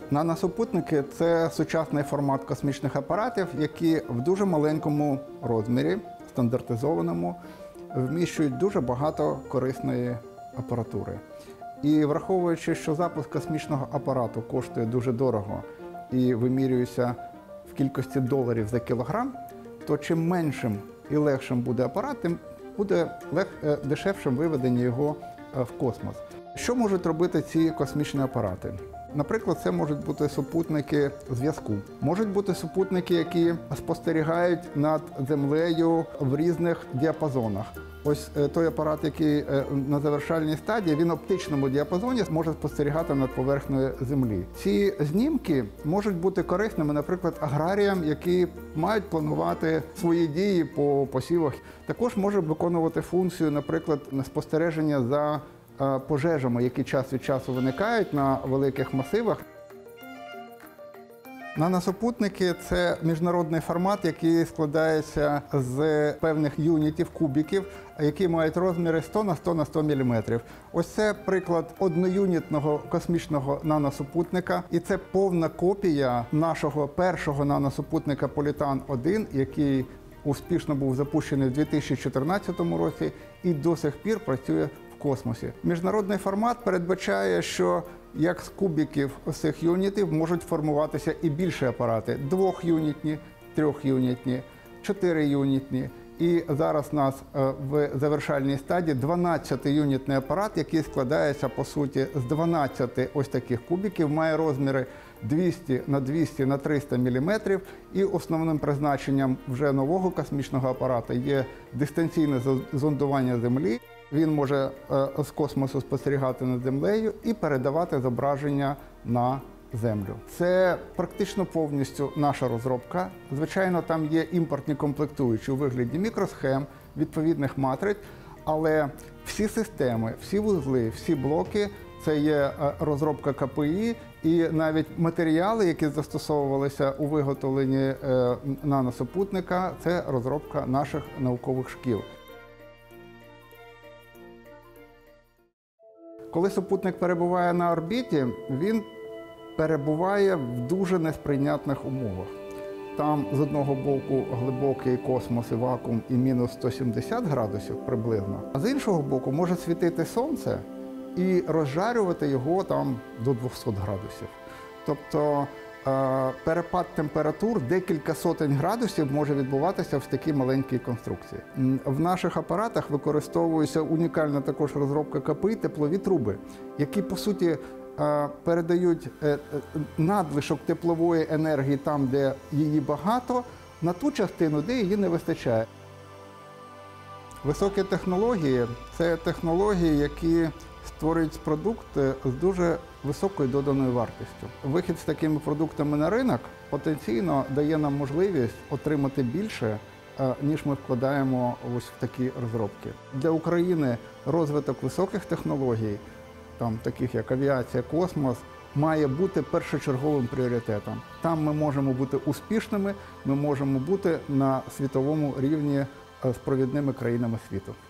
Наносупутники – це сучасний формат космічних апаратів, які в дуже маленькому розмірі, стандартизованому, вміщують дуже багато корисної апаратури. І враховуючи, що запуск космічного апарату коштує дуже дорого і вимірюється в кількості доларів за кілограм, то чим меншим і легшим буде апарат, тим буде дешевшим виведення його в космос. Що можуть робити ці космічні апарати? Наприклад, це можуть бути супутники зв'язку. Можуть бути супутники, які спостерігають над землею в різних діапазонах. Ось той апарат, який на завершальній стадії, він в оптичному діапазоні може спостерігати над поверхнею Землі. Ці знімки можуть бути корисними, наприклад, аграріям, які мають планувати свої дії по посівах. Також може виконувати функцію, наприклад, спостереження за пожежами, які час від часу виникають на великих масивах. Наносупутники – це міжнародний формат, який складається з певних юнітів, кубіків, які мають розміри 100 на 100 на 100 мм. Ось це приклад одноюнітного космічного наносупутника. І це повна копія нашого першого наносупутника Політан-1, який успішно був запущений у 2014 році і до сих пір працює в космосі. Міжнародний формат передбачає, що як з кубиків цих юнітів можуть формуватися і більші апарати – 2-юнітні, 3-юнітні, 4-юнітні. І зараз у нас в завершальній стадії 12-юнітний апарат, який складається, по суті, з 12 ось таких кубиків, має розміри 200 на 200 на 300 мм. І основним призначенням вже нового космічного апарата є дистанційне зондування Землі. Він може з космосу спостерігати над Землею і передавати зображення на Землю. Це практично повністю наша розробка. Звичайно, там є імпортні комплектуючі у вигляді мікросхем, відповідних матриць, але всі системи, всі вузли, всі блоки – це є розробка КПІ, і навіть матеріали, які застосовувалися у виготовленні наносупутника – це розробка наших наукових шкіл. Коли супутник перебуває на орбіті, він перебуває в дуже несприйнятних умовах. Там з одного боку глибокий космос і вакуум і мінус 170 градусів приблизно, а з іншого боку може світити сонце і розжарювати його там до 200 градусів. Тобто перепад температур декілька сотень градусів може відбуватися в такій маленькій конструкції. В наших апаратах використовується унікальна також розробка КПІ теплові труби, які, по суті, передають надлишок теплової енергії там, де її багато, на ту частину, де її не вистачає. Високі технології – це технології, які створюють продукт з дуже високою доданою вартістю. Вихід з такими продуктами на ринок потенційно дає нам можливість отримати більше, ніж ми вкладаємо ось в такі розробки. Для України розвиток високих технологій, таких як авіація, космос, має бути першочерговим пріоритетом. Там ми можемо бути успішними, ми можемо бути на світовому рівні з провідними країнами світу.